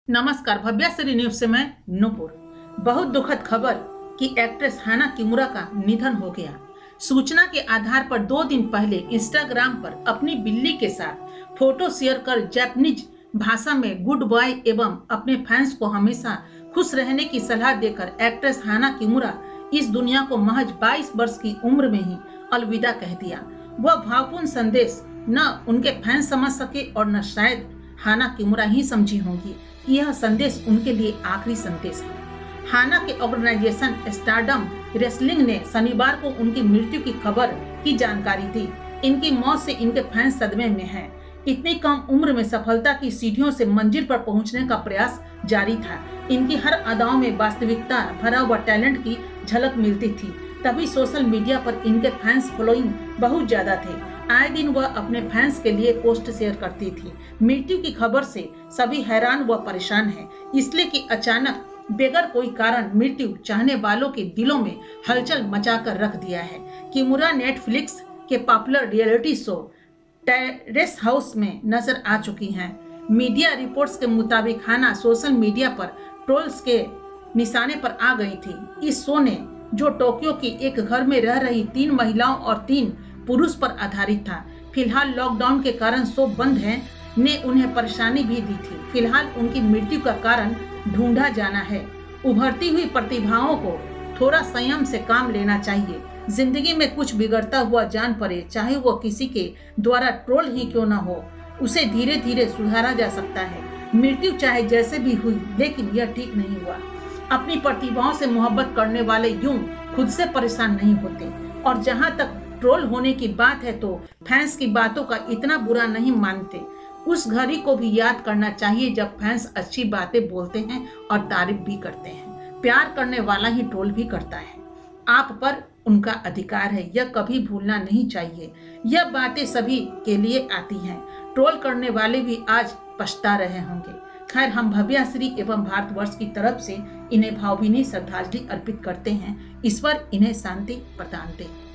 नमस्कार, भव्याश्री न्यूज से मैं नूपुर। बहुत दुखद खबर कि एक्ट्रेस हाना किमुरा का निधन हो गया। सूचना के आधार पर 2 दिन पहले इंस्टाग्राम पर अपनी बिल्ली के साथ फोटो शेयर कर जापानीज भाषा में गुड बाय एवं अपने फैंस को हमेशा खुश रहने की सलाह देकर एक्ट्रेस हाना किमुरा इस दुनिया को महज 22 वर्ष की उम्र में ही अलविदा कह दिया। वह भावपूर्ण संदेश न उनके फैंस समझ सके और न शायद हाना किमुरा ही समझी होंगी कि यह संदेश उनके लिए आखिरी संदेश है। हाना के ऑर्गेनाइजेशन स्टारडम रेसलिंग ने शनिवार को उनकी मृत्यु की खबर की जानकारी दी। इनकी मौत से इनके फैंस सदमे में हैं। इतनी कम उम्र में सफलता की सीढ़ियों से मंजिल पर पहुंचने का प्रयास जारी था। इनकी हर अदाओं में वास्तविकता भरा हुआ टैलेंट की झलक मिलती थी। तभी सोशल मीडिया पर इनके फैंस फॉलोइंग बहुत ज्यादा थे। आए दिन वह अपने फैंस के लिए पोस्ट शेयर करती थी। मृत्यु की खबर से सभी हैरान व परेशान हैं, इसलिए कि अचानक बेगर कोई कारण मृत्यु चाहने वालों के दिलों में हलचल मचाकर रख दिया है। किमुरा नेटफ्लिक्स के popular reality show Terrace House में नजर आ चुकी हैं। मीडिया रिपोर्ट्स के मुताबिक हाना सोशल मीडिया पर ट्रोल्स के निशाने पर आ गई थी। इस शो ने, जो टोक्यो की एक घर में रह रही 3 महिलाओं और 3 पुरुष पर आधारित था, फिलहाल लॉकडाउन के कारण शो बंद है, ने उन्हें परेशानी भी दी थी। फिलहाल उनकी मृत्यु का कारण ढूंढा जाना है। उभरती हुई प्रतिभाओं को थोड़ा संयम से काम लेना चाहिए। जिंदगी में कुछ बिगड़ता हुआ जान पड़े, चाहे वो किसी के द्वारा ट्रोल ही क्यों न हो, उसे धीरे धीरे सुधारा जा सकता है। मृत्यु चाहे जैसे भी हुई, लेकिन यह ठीक नहीं हुआ। अपनी प्रतिभाओं से मोहब्बत करने वाले यूं खुद से परेशान नहीं होते। और जहां तक ट्रोल होने की बात है, तो फैंस की बातों का इतना बुरा नहीं मानते। उस घड़ी को भी याद करना चाहिए जब फैंस अच्छी बातें बोलते हैं और तारीफ भी करते हैं। प्यार करने वाला ही ट्रोल भी करता है। आप पर उनका अधिकार है, यह कभी भूलना नहीं चाहिए। यह बातें सभी के लिए आती हैं। ट्रोल करने वाले भी आज पछता रहे होंगे। खैर, हम भव्याश्री एवं भारतवर्ष की तरफ से इन्हें भावभीनी श्रद्धांजलि अर्पित करते हैं। ईश्वर इन्हें शांति प्रदान दे।